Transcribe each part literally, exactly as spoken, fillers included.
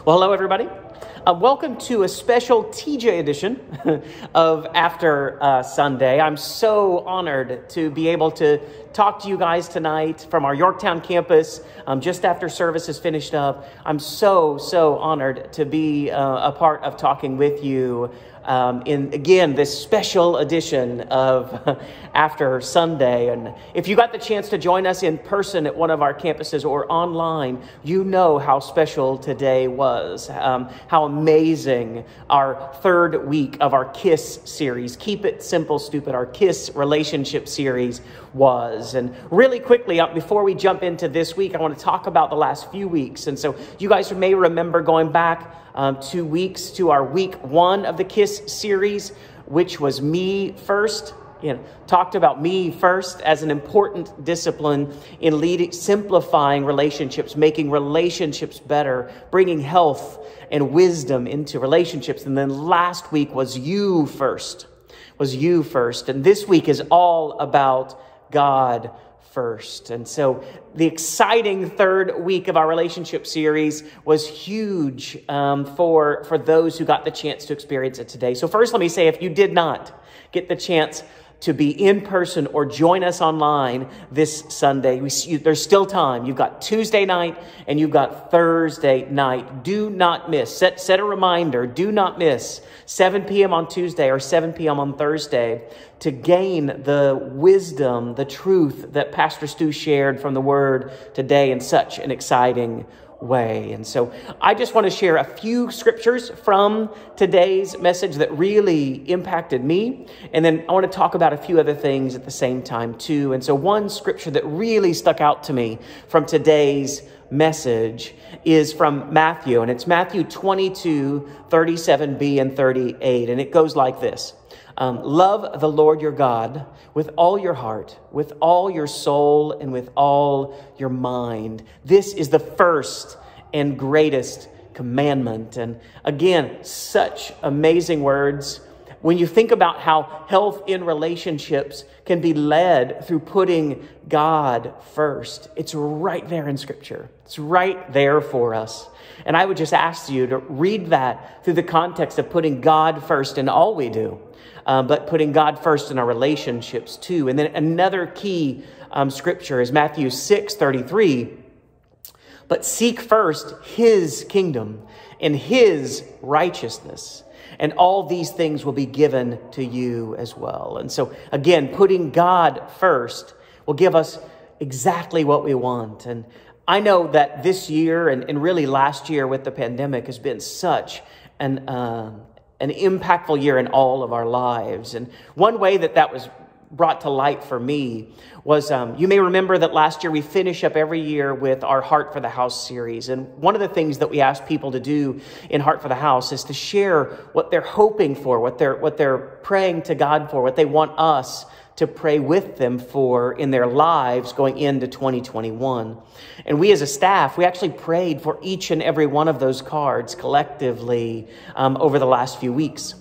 Well, hello, everybody. Uh, welcome to a special T J edition of After uh, Sunday. I'm so honored to be able to talk to you guys tonight from our Yorktown campus um, just after service is finished up. I'm so, so honored to be uh, a part of talking with you um, in, again, this special edition of After Sunday. And if you got the chance to join us in person at one of our campuses or online, you know how special today was, um, how amazing our third week of our KISS series, Keep It Simple, Stupid, our KISS relationship series was. And really quickly, uh, before we jump into this week, I want to talk about the last few weeks. And so you guys may remember going back um, two weeks to our week one of the KISS series, which was me first. You know, talked about me first as an important discipline in leading, simplifying relationships, making relationships better, bringing health and wisdom into relationships. And then last week was you first, was you first. And this week is all about God first. And so the exciting third week of our relationship series was huge um, for, for those who got the chance to experience it today. So first, let me say, if you did not get the chance to be in person or join us online this Sunday, we see, there's still time. You've got Tuesday night and you've got Thursday night. Do not miss. Set, set a reminder. Do not miss seven p.m. on Tuesday or seven p.m. on Thursday to gain the wisdom, the truth that Pastor Stu shared from the Word today in such an exciting way. And so I just want to share a few scriptures from today's message that really impacted me. And then I want to talk about a few other things at the same time too. And so one scripture that really stuck out to me from today's message is from Matthew, and it's Matthew twenty-two, thirty-seven b and thirty-eight. And it goes like this. Um, love the Lord your God with all your heart, with all your soul, and with all your mind. This is the first and greatest commandment. And again, such amazing words. When you think about how health in relationships can be led through putting God first, it's right there in Scripture. It's right there for us. And I would just ask you to read that through the context of putting God first in all we do. Um, but putting God first in our relationships too. And then another key um, scripture is Matthew six thirty-three. But seek first his kingdom and his righteousness, and all these things will be given to you as well. And so again, putting God first will give us exactly what we want. And I know that this year and, and really last year with the pandemic has been such an uh, an impactful year in all of our lives. And one way that that was brought to light for me was, um, you may remember that last year we finish up every year with our Heart for the House series. And one of the things that we ask people to do in Heart for the House is to share what they're hoping for, what they're, what they're praying to God for, what they want us to pray with them for in their lives going into twenty twenty-one. And we as a staff, we actually prayed for each and every one of those cards collectively um, over the last few weeks.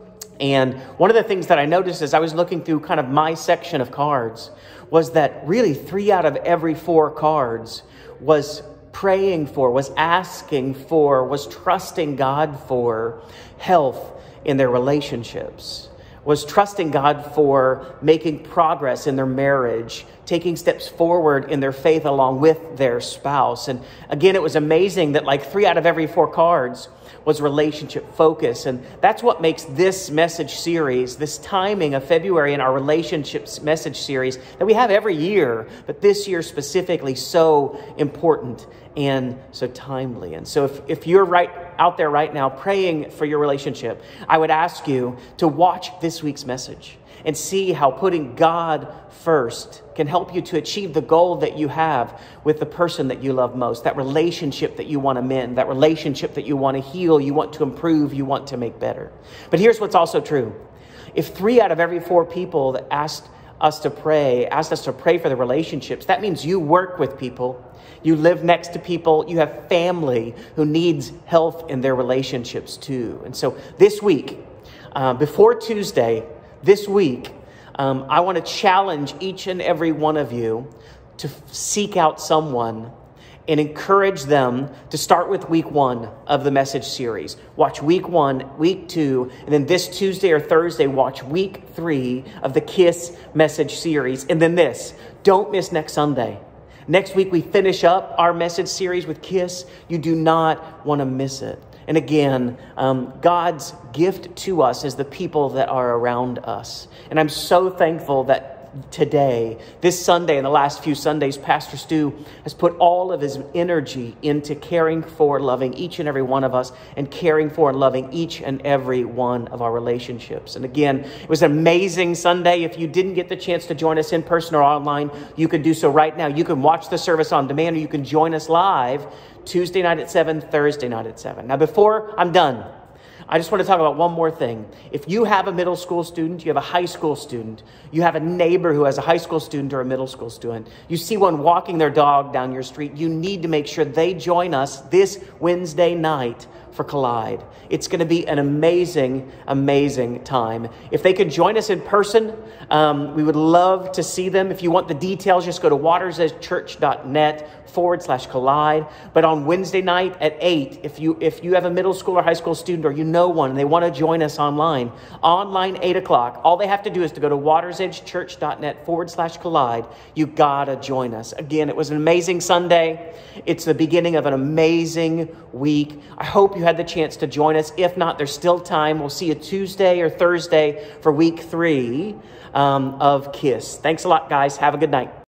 And one of the things that I noticed as I was looking through kind of my section of cards was that really three out of every four cards was praying for, was asking for, was trusting God for health in their relationships, was trusting God for making progress in their marriage, taking steps forward in their faith along with their spouse. And again, it was amazing that like three out of every four cards was relationship focus. And that's what makes this message series, this timing of February in our relationships message series that we have every year, but this year specifically so important and so timely. And so if, if you're right out there right now praying for your relationship, I would ask you to watch this week's message and see how putting God first can help you to achieve the goal that you have with the person that you love most, that relationship that you want to mend, that relationship that you want to heal, you want to improve, you want to make better. But here's what's also true. If three out of every four people that asked us to pray, asked us to pray for the relationships, that means you work with people, you live next to people, you have family who needs health in their relationships too. And so this week, uh, before Tuesday, this week, um, I want to challenge each and every one of you to seek out someone and encourage them to start with week one of the message series. Watch week one, week two, and then this Tuesday or Thursday, watch week three of the KISS message series. And then this, don't miss next Sunday. Next week, we finish up our message series with KISS. You do not want to miss it. And again, um, God's gift to us is the people that are around us. And I'm so thankful that today, this Sunday, and the last few Sundays, Pastor Stu has put all of his energy into caring for, loving each and every one of us, and caring for and loving each and every one of our relationships. And again, it was an amazing Sunday. If you didn't get the chance to join us in person or online, you can do so right now. You can watch the service on demand, or you can join us live Tuesday night at seven, Thursday night at seven. Now, before I'm done, I just want to talk about one more thing. If you have a middle school student, you have a high school student, you have a neighbor who has a high school student or a middle school student, you see one walking their dog down your street, you need to make sure they join us this Wednesday night for Collide. It's going to be an amazing, amazing time. If they could join us in person, um, we would love to see them. If you want the details, just go to watersedgechurch.net forward slash collide. But on Wednesday night at eight, if you if you have a middle school or high school student, or you know one and they want to join us online, online eight o'clock, all they have to do is to go to watersedgechurch.net forward slash collide. You gotta join us. Again, it was an amazing Sunday. It's the beginning of an amazing week. I hope you had the chance to join us. If not, there's still time. We'll see you Tuesday or Thursday for week three um, of KISS. Thanks a lot, guys. Have a good night.